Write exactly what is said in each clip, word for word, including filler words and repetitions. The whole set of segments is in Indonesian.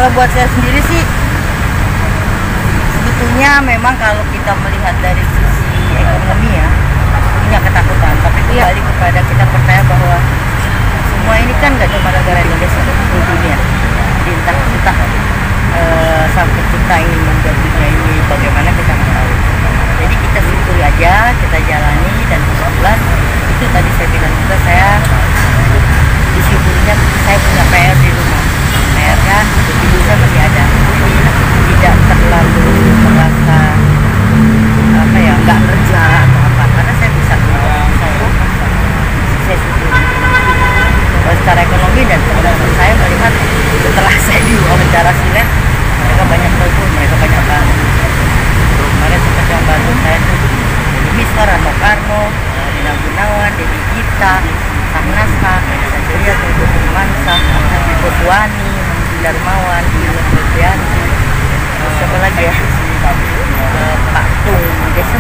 Kalau buat saya sendiri sih, sebetulnya memang kalau kita melihat dari sisi ekonomi ya, punya ketakutan. Tapi kembali kepada kita percaya bahwa semua ini kan nggak cuma negara Indonesia, di dunia. Entah kita uh, sampai kita ingin menjadinya ini bagaimana kita nggak tahu. Jadi kita syukuri aja, kita jalani, dan kebetulan itu tadi saya bilang juga, saya disyukurinya saya punya P R di rumah. P R-nya ibu saya masih ada, tidak terlalu merasa apa ya, nggak kerja atau apa, karena saya bisa keluar, saya saya syukuri. Secara ekonomi dan teman-teman saya melihat setelah saya diwawancara silet, mereka banyak telepon, mereka banyak bantu. Kemarin seperti yang bantu saya tuh Mister Rano Karno, Nina Gunawan, Dewi Gita, Samnasa, Sanjuria, Tunggu Firmansa, Ibu Tuani, Mandi Darmawan, Ibu Febrianti, siapa lagi ya? Pak Tung, Desem.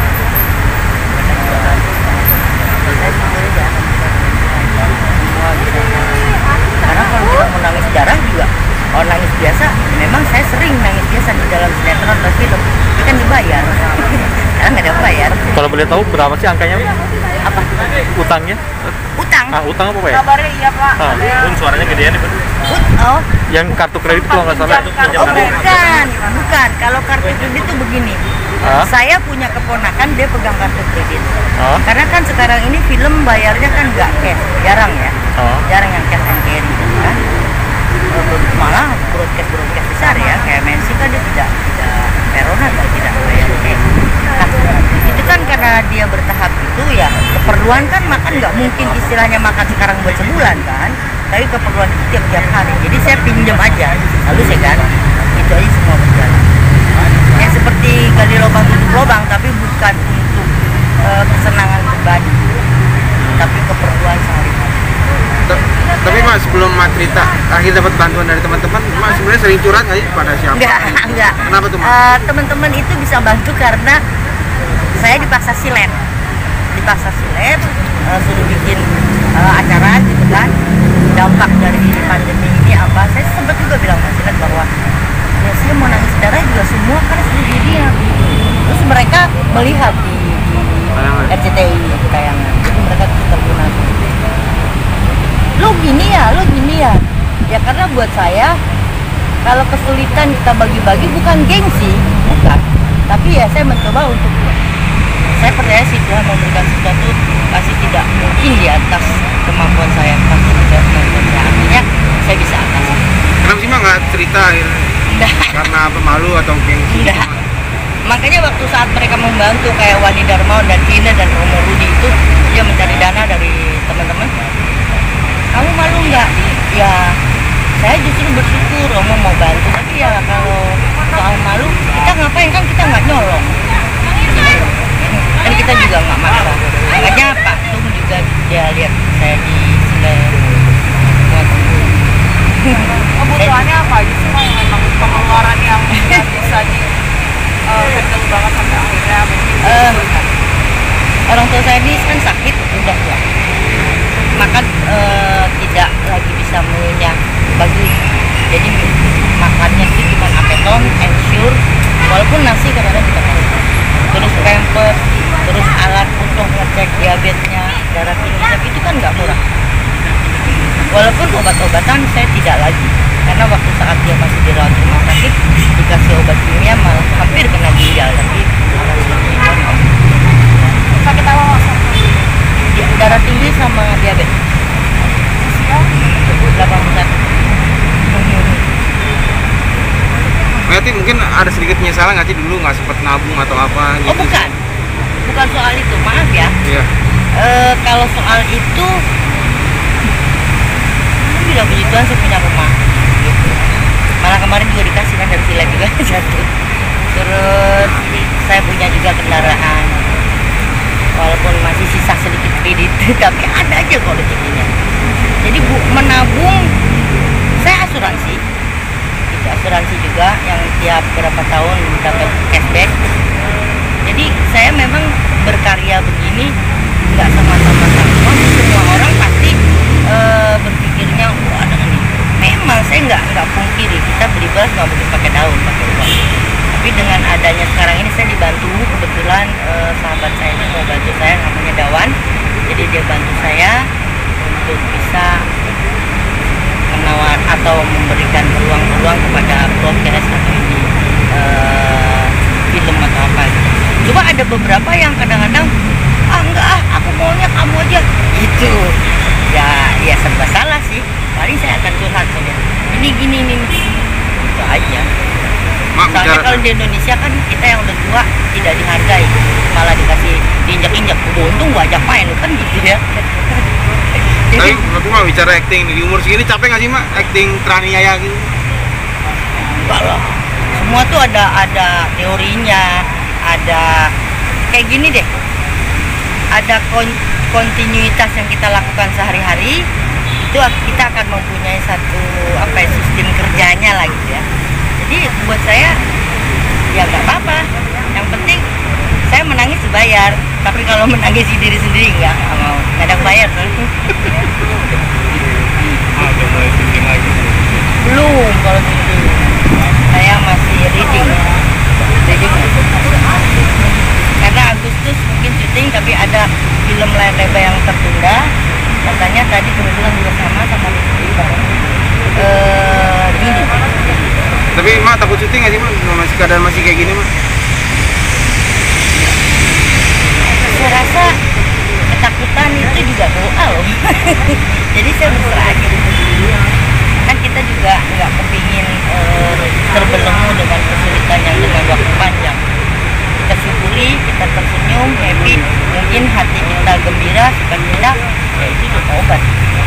Saya syukuri ya. Semua bisa. Karena kalau kita mau nangis darah juga, kalau nangis biasa, memang saya sering nangis biasa di dalam sinetron atau film, itu kan dibayar. Karena nggak ada bayar. Kalau boleh tahu berapa sih angkanya? Apa? Utangnya? Utang. Ah, utang apa Pak ya? Kabarnya iya Pak. Ah, Pun suaranya gedean nih, Pak. Ut oh. Yang kartu kredit kalau nggak salah. Oh bukan, bukan. Kalau kartu kredit itu begini. Ah? Saya punya keponakan, dia pegang kartu kredit. Ah? Karena kan sekarang ini film bayarnya kan nggak cash, jarang ya. Ah? Jarang yang cash and carry kan. Malah broadcast broadcast besar ya, kayak M N C kan dia tidak tidak Verona kan tidak bayar cash. Nah, itu kan karena dia bertahap itu ya, keperluan kan makan nggak mungkin istilahnya makan sekarang buat sebulan kan, tapi keperluan itu tiap tiap hari. Jadi saya pinjam aja, lalu saya ganti. Itu aja semua berjalan. Ya seperti gali lubang tutup lubang, tapi bukan untuk uh, kesenangan pribadi, tapi keperluan sehari-hari. Tapi Mas, sebelum Mas cerita akhir dapat bantuan dari teman-teman, Mas sebenarnya sering curhat nggak sih pada siapa? Enggak, enggak. Kenapa tuh Mas? Uh, teman-teman itu bisa bantu karena saya dipaksa silet, dipaksa silet, uh, suruh bikin uh, acara gitu kan. Dampak dari pandemi ini apa? Saya sempat juga bilang sama silet bahwa ya saya mau nangis darah juga semua kan di dia. Terus mereka melihat di, di R C T I tayangan, jadi mereka terguna. Lo gini ya, lo gini ya. Ya karena buat saya, kalau kesulitan kita bagi-bagi bukan gengsi, bukan. Tapi ya saya mencoba untuk, saya percaya sih Tuhan memberikan sesuatu pasti tidak mungkin di atas kemampuan saya, pasti tidak kemampuan saya. Artinya saya bisa atasi. Kenapa sih Mas nggak cerita akhirnya? Nggak. Karena apa, malu atau gengsi? Nggak. Makanya waktu saat mereka membantu kayak Wani Darmawan dan Tina dan Romo Rudi itu, dia mencari dana dari teman-teman. Kamu malu nggak? Ya saya justru bersyukur Romo mau bantu, tapi ya kalau soal malu, kita ngapain, kan kita nggak nyolong, dan kita juga nggak maksa. Makanya Pak Tung juga dia lihat saya di sini. Kebutuhannya apa aja sih Mas, yang memang pengeluaran yang nggak bisa di uh, handle banget sampai akhirnya uh, orang tua saya ini kan sakit, udah tua, maka uh, tidak lagi bisa mengunyah bagus, jadi makannya itu cuma apeton, ensure, walaupun nasi kadang-kadang kita kasih, terus pampers, terus alat untuk ngecek diabetesnya, darah tinggi, tapi itu kan nggak murah. Walaupun obat-obatan saya tidak lagi, karena waktu saat dia masih dirawat di rumah sakit dikasih obat kimia malah hampir kena ginjal, tapi sakit apa Mas? darah tinggi sama diabetes. delapan puluh satu. Berarti mungkin ada sedikit penyesalan nggak sih dulu nggak sempat nabung atau apa gitu? Oh bukan, bukan soal itu, maaf ya. Iya. E, kalau soal itu, tidak puji Tuhan saya punya rumah. Gitu. Malah kemarin juga dikasih kan dari silat juga satu. Terus saya punya juga kendaraan, walaupun masih sisa sedikit kredit, tapi ada aja kok rezekinya. Jadi bu, menabung, saya asuransi. Asuransi juga yang tiap berapa tahun dapat cashback. Jadi saya memang berkarya begini nggak sama-sama sama semua orang pasti e, berpikirnya wah ada ini. Memang saya nggak nggak pungkiri kita beri untuk bisa menawar atau memberikan peluang-peluang kepada broadcast atau ini uh, film atau apa gitu. Cuma ada beberapa yang kadang-kadang ah enggak ah aku maunya kamu aja gitu ya, ya serba salah sih. Paling saya akan curhat saja ini gini ini itu aja. Mak, Soalnya bicara- kalau di Indonesia kan kita yang udah tua tidak dihargai, malah dikasih diinjak-injak. Udah untung gua ajak main kan gitu ya. Tapi aku mah bicara acting di umur segini capek nggak sih mak acting teraniaya gitu? Enggak lah. Semua tuh ada ada teorinya, ada kayak gini deh. Ada kon- kontinuitas yang kita lakukan sehari-hari, itu kita akan mempunyai satu apa ya, sistem kerjanya lah gitu ya. Jadi buat saya ya nggak apa-apa. Yang penting saya menangis dibayar. Tapi kalau menangis diri sendiri nggak nggak mau, nggak ada bayar tuh. Ah, udah mulai syuting lagi. Belum kalau gitu. Saya masih reading. Reading. Karena Agustus mungkin syuting, tapi ada film layar lebar yang tertunda. Katanya tadi kebetulan juga sama sama istri eh Juni. Tapi mak takut syuting nggak sih mak? Masih keadaan masih kayak gini mak? Saya rasa ketakutan itu juga doa loh. Jadi saya berserah aja. Kan kita juga nggak kepingin eh, terbelenggu dengan kesulitan yang dengan waktu panjang. Kita syukuri, kita tersenyum, happy, mungkin hati kita gembira, sukacita, ya itu juga obat.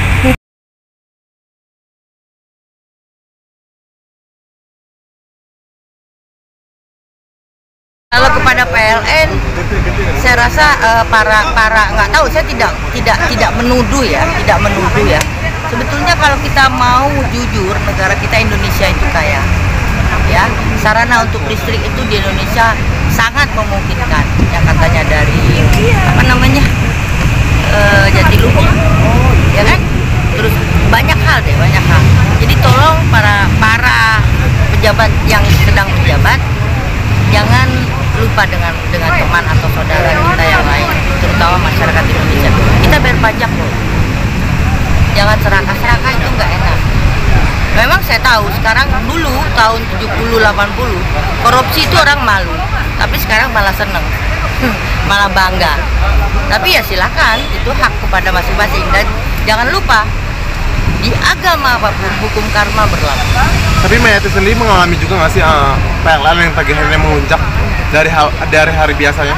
Kalau kepada P L N, saya rasa uh, para para nggak tahu, saya tidak tidak tidak menuduh ya, tidak menuduh ya. Sebetulnya kalau kita mau jujur, negara kita Indonesia itu kaya, ya. Sarana untuk listrik itu di Indonesia sangat memungkinkan. Yang katanya dari apa namanya uh, Jatiluhur, ya kan? Terus banyak hal deh, banyak hal. Jadi tolong para para pejabat yang sedang menjabat, jangan lupa dengan dengan teman atau saudara kita yang lain, terutama masyarakat Indonesia. Kita bayar pajak loh. Jangan serakah-serakah, itu nggak enak. Memang saya tahu sekarang, dulu tahun tujuh puluh delapan puluh korupsi itu orang malu, tapi sekarang malah seneng. Malah bangga. Tapi ya silakan, itu hak kepada masing-masing, dan jangan lupa di agama apapun hukum karma berlaku. Tapi Mayati sendiri mengalami juga nggak sih uh, P L N yang tagihannya melonjak dari hal, dari hari biasanya?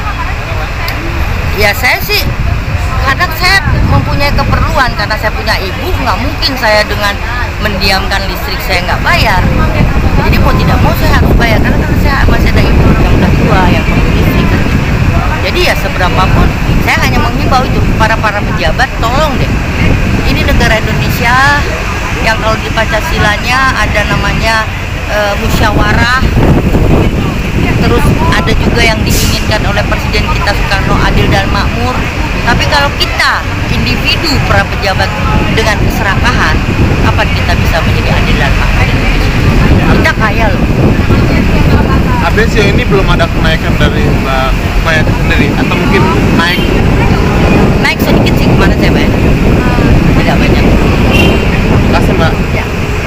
Ya saya sih, kadang saya mempunyai keperluan karena saya punya ibu, nggak mungkin saya dengan mendiamkan listrik saya nggak bayar. Jadi mau tidak mau saya harus bayar karena kan saya masih ada ibu yang udah tua yang perlu listrik. Jadi ya seberapapun saya hanya menghimbau itu para para pejabat, tolong deh. Ini negara Indonesia yang kalau di Pancasilanya ada namanya e, musyawarah, terus ada juga yang diinginkan oleh Presiden kita Soekarno, adil dan makmur. Tapi kalau kita individu para pejabat dengan keserakahan, kapan kita bisa menjadi adil dan makmur? Kita kaya loh. Update sih ini belum ada kenaikan dari Mbak Mayati sendiri, atau mungkin naik? Naik sedikit sih, kemana saya bayar? Tidak banyak. Kasih Mbak. Ya.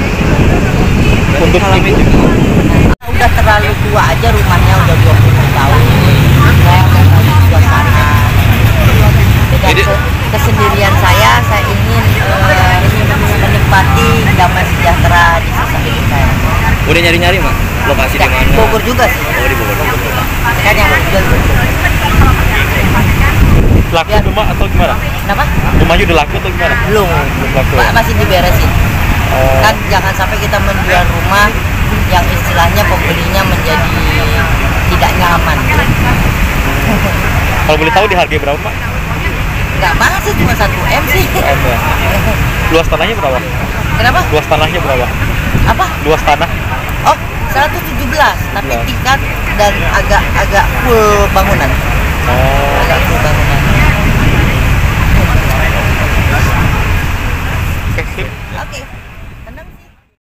Untuk ibu, Udah terlalu tua aja, rumahnya udah dua puluh tahun. Saya mau balik suasana. Dengan ke- kesendirian saya, saya ingin eh, menikmati damai sejahtera di sisa hidup saya. udah nyari-nyari mak lokasi di Ya, mana? Bogor juga sih. Oh di Bogor. Kan yang mau jual Bogor. Laku Ya. rumah atau gimana? Kenapa? Rumahnya udah laku atau gimana? Belum. Belum laku. Pak, masih diberesin. Oh. Kan jangan sampai kita menjual rumah yang istilahnya pembelinya menjadi tidak nyaman. Kalau boleh tahu dihargai berapa mak? Nggak mahal sih, cuma satu M sih. M ya. Luas tanahnya berapa? Kenapa? Luas tanahnya berapa? Apa? Luas tanah? Oh, seratus tujuh belas, tapi Ya. tingkat dan agak agak full bangunan. Oh. Agak full bangunan. Oke, sip. Oke.